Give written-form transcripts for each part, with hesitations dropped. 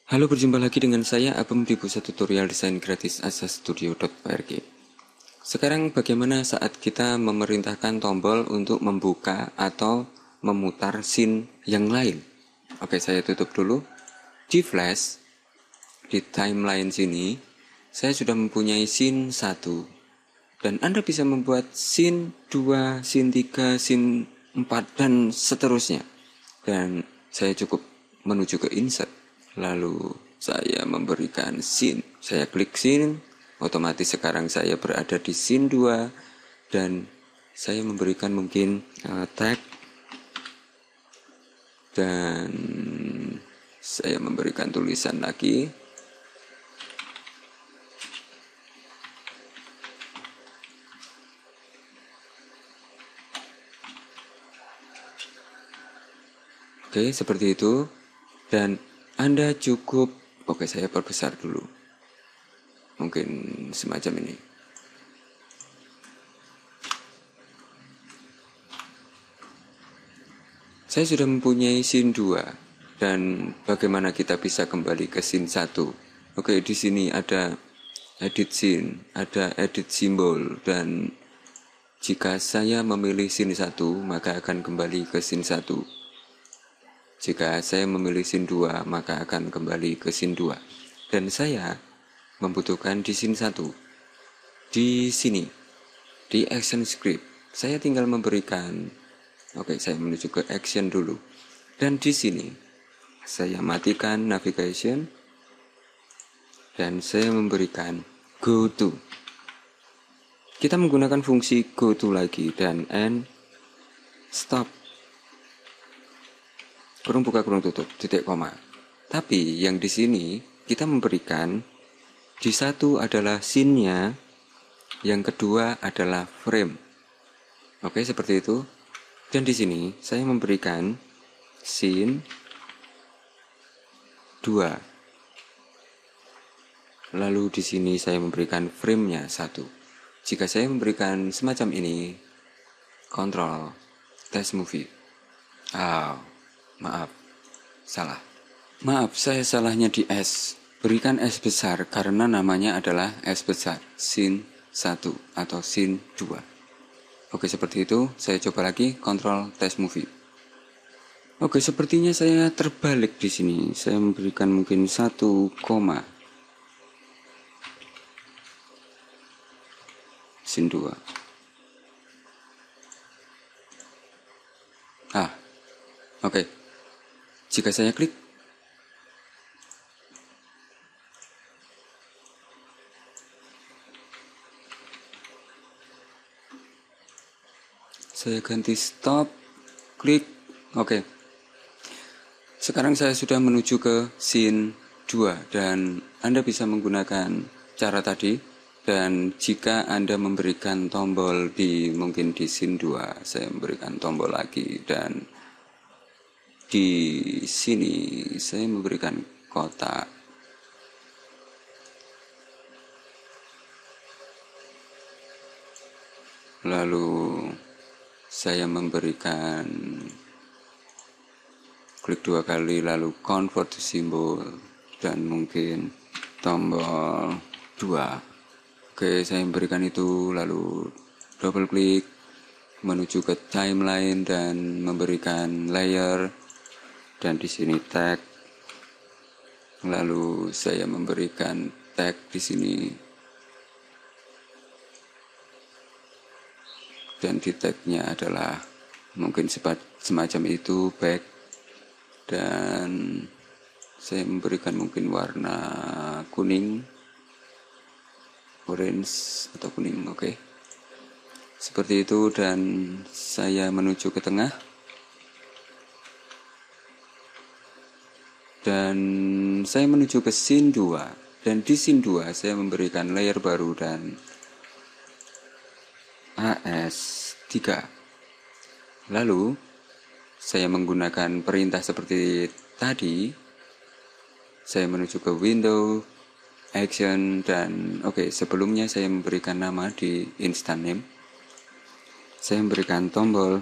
Halo, berjumpa lagi dengan saya Abem di pusat tutorial desain gratis asastudio.org. Sekarang bagaimana saat kita memerintahkan tombol untuk membuka atau memutar scene yang lain? Oke, saya tutup dulu. Di Flash, di timeline sini, saya sudah mempunyai scene 1. Dan Anda bisa membuat scene 2, scene 3, scene 4, dan seterusnya. Dan saya cukup menuju ke insert. Lalu saya memberikan scene. Saya klik scene, otomatis sekarang saya berada di scene 2. Dan saya memberikan mungkin tag. Dan saya memberikan tulisan lagi. Oke, seperti itu. Dan Anda cukup, oke, saya perbesar dulu. Mungkin semacam ini. Saya sudah mempunyai scene 2. Dan bagaimana kita bisa kembali ke scene 1? Oke, di sini ada edit scene, ada edit simbol, dan jika saya memilih scene 1, maka akan kembali ke scene 1. Jika saya memilih scene 2, maka akan kembali ke scene 2. Dan saya membutuhkan di scene 1. Di sini, di action script, saya tinggal memberikan, oke, saya menuju ke action dulu. Dan di sini, saya matikan navigation, dan saya memberikan go to. Kita menggunakan fungsi go to lagi, dan end, stop, kurung buka kurung tutup, titik koma. Tapi yang di sini kita memberikan di satu adalah scene-nya, yang kedua adalah frame. Oke, seperti itu. Dan di sini saya memberikan scene 2. Lalu di sini saya memberikan frame-nya 1. Jika saya memberikan semacam ini, kontrol, test movie. Maaf, salah. Maaf, saya salahnya di S. Berikan S besar karena namanya adalah S besar, scene 1 atau scene 2. Oke, seperti itu. Saya coba lagi, kontrol, test movie. Oke, sepertinya saya terbalik di sini. Saya memberikan mungkin 1, scene 2. Oke. Jika saya klik, saya ganti stop, klik, oke. Sekarang saya sudah menuju ke scene 2 dan Anda bisa menggunakan cara tadi. Dan jika Anda memberikan tombol mungkin di scene 2, saya memberikan tombol lagi, dan di sini saya memberikan kotak. Lalu saya memberikan klik 2 kali, lalu convert to symbol, dan mungkin tombol 2. Oke, saya memberikan itu, lalu double klik menuju ke timeline dan memberikan layer, dan di sini tag. Lalu saya memberikan tag di sini, dan di tagnya adalah mungkin semacam itu, back, dan saya memberikan mungkin warna kuning, orange atau kuning, oke. Seperti itu, dan saya menuju ke tengah. Dan saya menuju ke scene 2. Dan di scene 2 saya memberikan layer baru dan AS3. Lalu saya menggunakan perintah seperti tadi. Saya menuju ke window, action, dan oke, sebelumnya saya memberikan nama di instant name. Saya memberikan tombol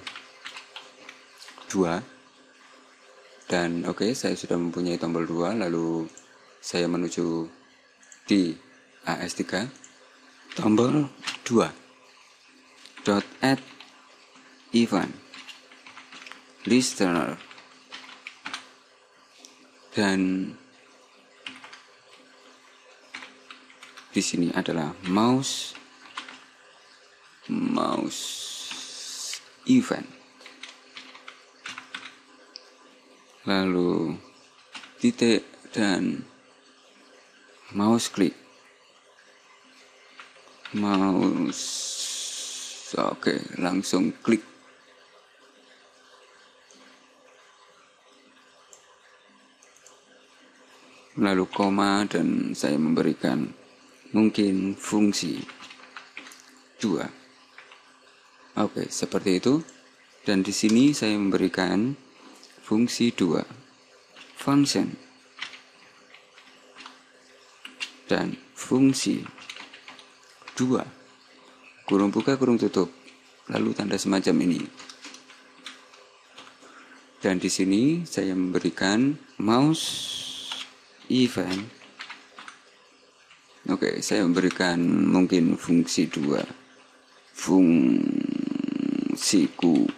2. Dan oke, saya sudah mempunyai tombol 2. Lalu saya menuju di AS3, tombol 2, .add event, listener, dan di sini adalah mouse event, lalu titik dan mouse klik, langsung klik. Lalu koma, dan saya memberikan mungkin fungsi 2. Oke, seperti itu. Dan di sini saya memberikan fungsi 2, function, dan fungsi 2, kurung buka kurung tutup, lalu tanda semacam ini. Dan di sini saya memberikan mouse event. Oke, saya memberikan mungkin fungsi 2, fungsiku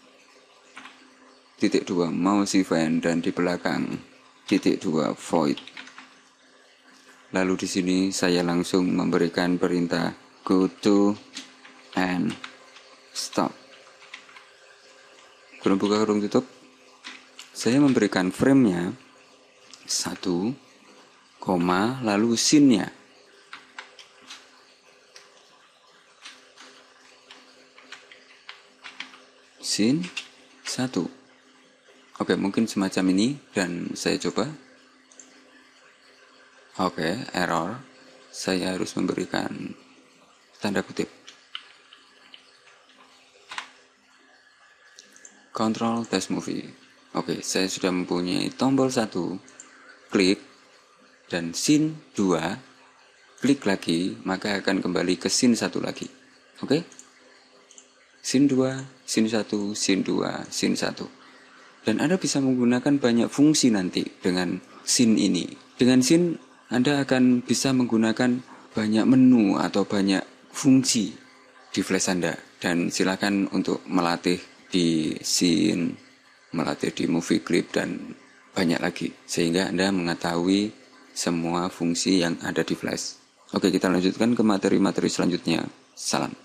titik 2 mouse event, dan di belakang titik 2 void. Lalu di sini saya langsung memberikan perintah go to and stop. Kurung buka kurung tutup. Saya memberikan frame-nya 1, lalu scene-nya. Scene 1. Oke, mungkin semacam ini, dan saya coba. Oke, error. Saya harus memberikan tanda kutip. Control test movie. Oke, saya sudah mempunyai tombol 1, klik, dan scene 2, klik lagi, maka akan kembali ke scene 1 lagi. Oke? Scene 2, scene 1, scene 2, scene 1. Dan Anda bisa menggunakan banyak fungsi nanti dengan scene ini. Dengan scene, Anda akan bisa menggunakan banyak menu atau banyak fungsi di flash Anda. Dan silakan untuk melatih di scene, melatih di movie clip, dan banyak lagi. Sehingga Anda mengetahui semua fungsi yang ada di flash. Oke, kita lanjutkan ke materi-materi selanjutnya. Salam.